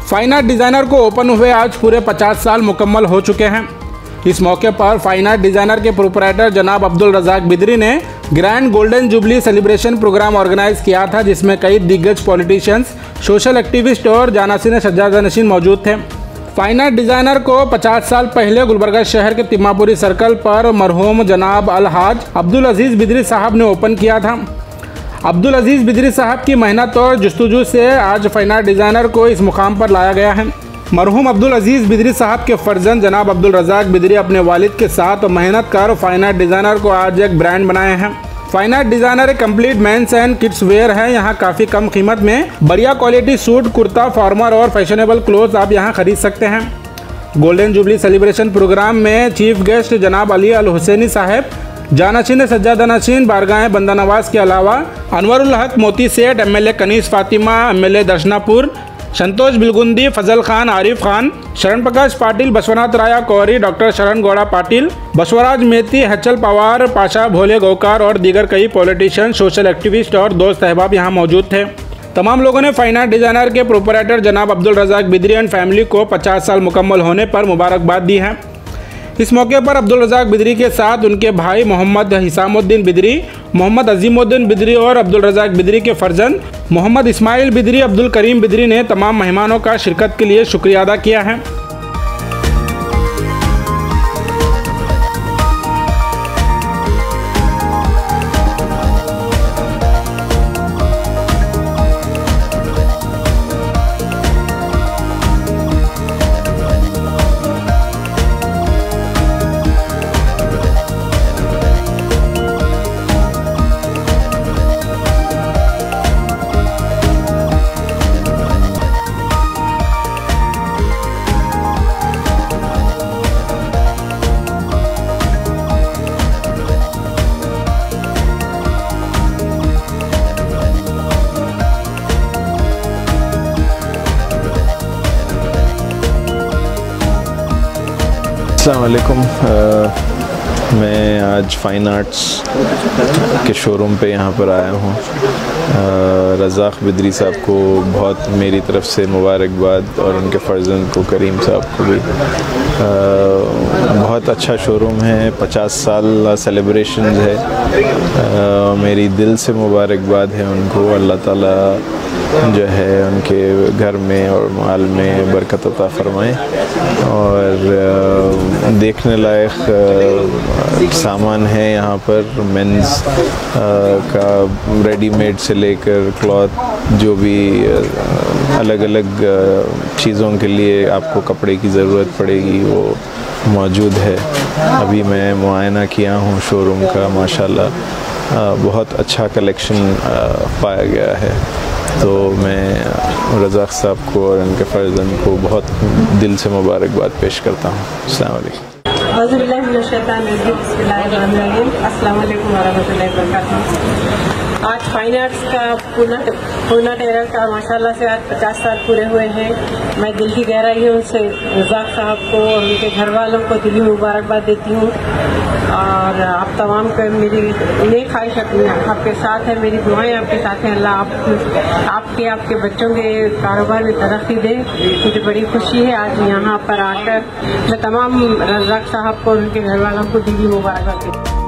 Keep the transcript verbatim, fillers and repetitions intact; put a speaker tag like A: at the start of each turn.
A: Fine art designer को open हुए आज पूरे पचास साल मुकम्मल हो चुके हैं। इस मौके पर फाइन आर्ट डिज़ाइनर के प्रोपराइटर जनाब अब्दुल रज़ाक बिदरी ने grand golden jubilee celebration programme organise किया था, जिसमें कई दिग्गज पॉलिटिशियंस, सोशल एक्टिविस्ट और जानासीन सज्जादनशीन मौजूद थे। फाइन आर्ट डिज़ाइनर को पचास साल पहले गुलबर्गा शहर के तिम्मापुरी सर्कल पर मरहूम जनाब अलहाज अब्दुल अजीज़ बिदरी साहब ने ओपन किया था। अब्दुल अजीज़ बिदरी साहब की मेहनत और जुस्तजू से आज फाइन आर्ट डिज़ाइनर को इस मुकाम पर लाया गया है। मरहूम अब्दुल अजीज़ बिदरी साहब के फर्जंद जनाब अब्दुल रज़ाक बिदरी अपने वालिद के साथ मेहनत कर फाइन आर्ट डिज़ाइनर को आज एक ब्रांड बनाए हैं। फाइन आर्ट डिज़ाइनर एक complete men's and kids wear है। यहाँ काफ़ी कम कीमत में बढ़िया क्वालिटी सूट, कुर्ता, फॉर्मर और फैशनेबल क्लोथ्स आप यहाँ खरीद सकते हैं। गोल्डन जुबली सेलिब्रेशन प्रोग्राम में चीफ गेस्ट जनाब अली अल हुसैनी साहब, जानाशीन सज्जादनशीन बारगाह बंदा नवाज के अलावा Anwarul Haq Moti Seth, M L A Kaneez Fatima, M L A Darshanapur, Santosh Bilgundi, Fazal Khan, Arif Khan, Sharan Prakash Patil, बसवनाथ राया कौरी, डॉक्टर शरण गौड़ा पाटिल, बसवराज मेहती, हचल पवार, पाशा भोले गौकार और दीगर कई पॉलिटिशियन, सोशल एक्टिविस्ट और दोस्त अहबाब यहाँ मौजूद थे। तमाम लोगों ने फाइन आर्ट डिज़ाइनर के प्रोपराइटर जनाब अब्दुल रज़ाक बिदरी एंड फैमिली को पचास साल मुकम्मल होने पर मुबारकबाद दी है। इस मौके पर अब्दुल रज़ाक बिदरी के साथ उनके भाई मोहम्मद हिसामुद्दीन बिदरी, मोहम्मद अजीमुद्दीन बिदरी और अब्दुल रज़ाक बिदरी के फर्जंद मोहम्मद इस्माइल बिदरी, अब्दुल करीम बिदरी ने तमाम मेहमानों का शिरकत के लिए शुक्रिया अदा किया है।
B: अस्सलाम वालेकुम। मैं आज फाइन आर्ट्स के शोरूम पे यहाँ पर आया हूँ। रज़ाक बिदरी साहब को बहुत मेरी तरफ से मुबारकबाद और उनके फर्जंद को करीम साहब को भी। आ, बहुत अच्छा शोरूम है, पचास साल सेलिब्रेशन है। आ, मेरी दिल से मुबारकबाद है उनको। अल्लाह ताला जो है उनके घर में और माल में बरकत अता फरमाए और देखने लायक सामान है यहाँ पर। मेंस का रेडीमेड से लेकर क्लॉथ, जो भी अलग अलग चीज़ों के लिए आपको कपड़े की ज़रूरत पड़ेगी वो मौजूद है। अभी मैं मुआयना किया हूँ शोरूम का, माशाल्लाह बहुत अच्छा कलेक्शन पाया गया है। तो मैं रज़ाक साहब को और उनके फर्जंद को बहुत दिल से मुबारकबाद पेश करता हूँ। अस्सलाम वालेकुम।
C: अस्सलाम वालेकुम वरहमतुल्लाहि वबरकातुहू। आज फाइन आर्ट्स का पूना पूना टेरर का माशाल्लाह से आज पचास साल पूरे हुए हैं। मैं दिल की गहराइयों से रज़ाक साहब को और उनके घर वालों को दिली मुबारकबाद देती हूँ और आप तमाम को मेरी नेक ख्वाहिश आपके साथ है, मेरी दुआएं आपके साथ हैं। अल्लाह आप आपके आपके बच्चों के कारोबार में तरक्की दे। मुझे बड़ी खुशी है आज यहाँ पर आकर। मैं तमाम रज़ाक साहब को और उनके घर वालों को दिली मुबारकबाद देती हूँ।